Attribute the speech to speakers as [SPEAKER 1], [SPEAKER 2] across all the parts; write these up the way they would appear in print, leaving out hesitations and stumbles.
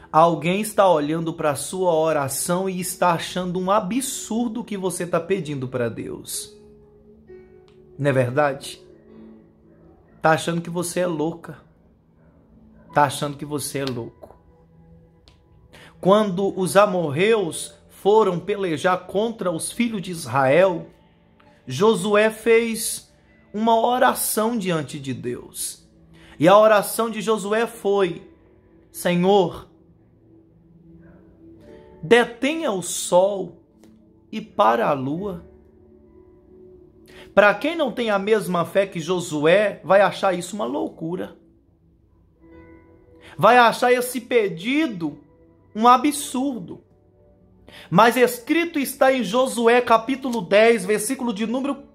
[SPEAKER 1] Alguém está olhando para a sua oração e está achando um absurdo o que você está pedindo para Deus. Não é verdade? Está achando que você é louca. Está achando que você é louco. Quando os amorreus foram pelejar contra os filhos de Israel, Josué fez uma oração diante de Deus. E a oração de Josué foi: Senhor, detenha o sol e para a lua. Para quem não tem a mesma fé que Josué, vai achar isso uma loucura. Vai achar esse pedido um absurdo. Mas escrito está em Josué capítulo 10, versículo de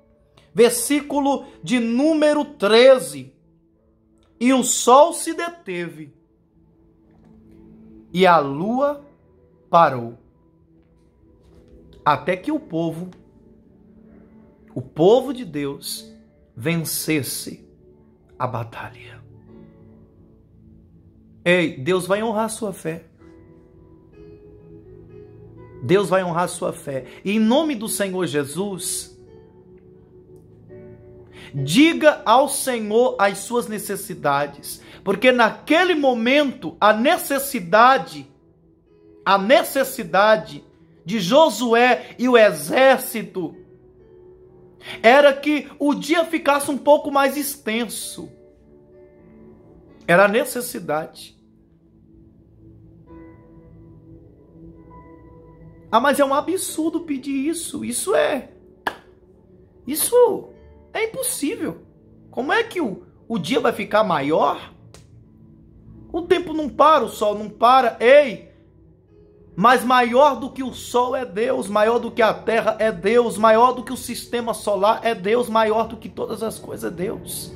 [SPEAKER 1] número 13. E o sol se deteve e a lua parou, até que o povo de Deus, vencesse a batalha. Ei, Deus vai honrar a sua fé. Deus vai honrar a sua fé. E em nome do Senhor Jesus, diga ao Senhor as suas necessidades, porque naquele momento a necessidade de Josué e o exército era que o dia ficasse um pouco mais extenso. Era a necessidade. Ah, mas é um absurdo pedir isso. Isso é impossível. Como é que o dia vai ficar maior? O tempo não para, o sol não para. Ei! Mas maior do que o sol é Deus, maior do que a terra é Deus, maior do que o sistema solar é Deus, maior do que todas as coisas é Deus.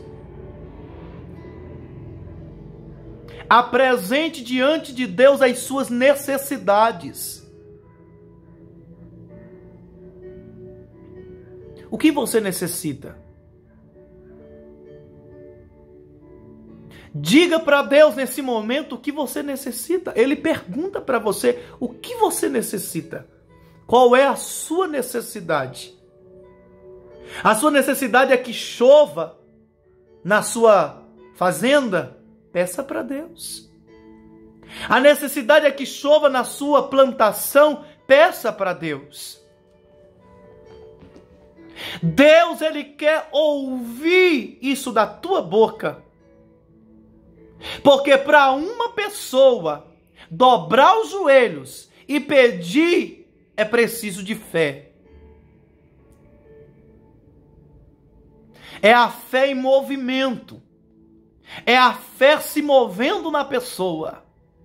[SPEAKER 1] Apresente diante de Deus as suas necessidades. O que você necessita? Diga para Deus nesse momento o que você necessita. Ele pergunta para você o que você necessita. Qual é a sua necessidade? A sua necessidade é que chova na sua fazenda? Peça para Deus. A necessidade é que chova na sua plantação? Peça para Deus. Deus, Ele quer ouvir isso da tua boca. Porque para uma pessoa dobrar os joelhos e pedir, é preciso de fé. É a fé em movimento. É a fé se movendo na pessoa.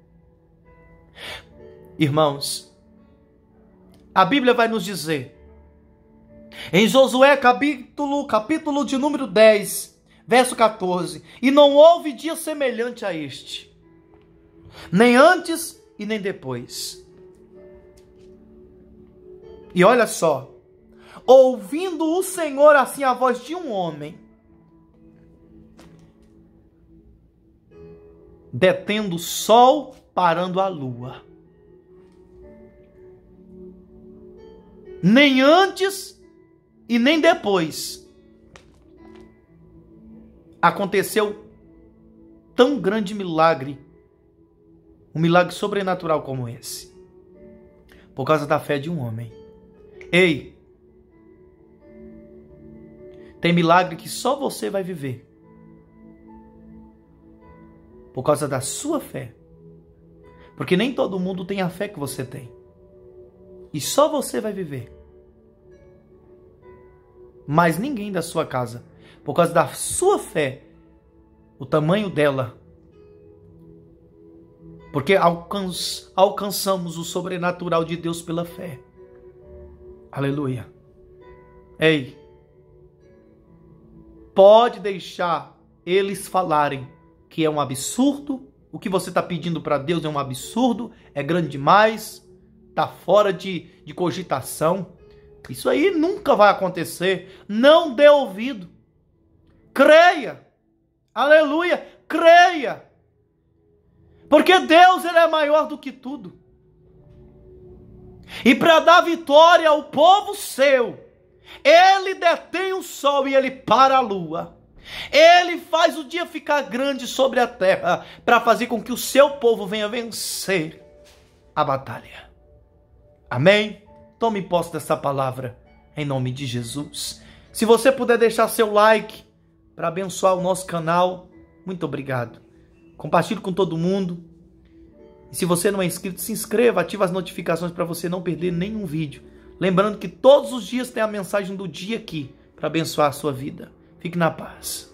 [SPEAKER 1] Irmãos, a Bíblia vai nos dizer, em Josué capítulo de número 10, verso 14, e não houve dia semelhante a este, nem antes e nem depois. E olha só, ouvindo o Senhor assim a voz de um homem, detendo o sol, parando a lua. Nem antes e nem depois aconteceu tão grande milagre, um milagre sobrenatural como esse, por causa da fé de um homem. Ei, tem milagre que só você vai viver, por causa da sua fé, porque nem todo mundo tem a fé que você tem, e só você vai viver, mas ninguém da sua casa, por causa da sua fé, o tamanho dela, porque alcançamos o sobrenatural de Deus pela fé. Aleluia. Ei, pode deixar eles falarem que é um absurdo, o que você está pedindo para Deus é um absurdo, é grande demais, está fora de cogitação. Isso aí nunca vai acontecer. Não dê ouvido. Creia. Aleluia. Creia. Porque Deus, ele é maior do que tudo. E para dar vitória ao povo seu, ele detém o sol e ele para a lua. Ele faz o dia ficar grande sobre a terra para fazer com que o seu povo venha vencer a batalha. Amém? Tome posse dessa palavra em nome de Jesus. Se você puder deixar seu like para abençoar o nosso canal, muito obrigado. Compartilhe com todo mundo. E se você não é inscrito, se inscreva, ative as notificações para você não perder nenhum vídeo. Lembrando que todos os dias tem a mensagem do dia aqui para abençoar a sua vida. Fique na paz.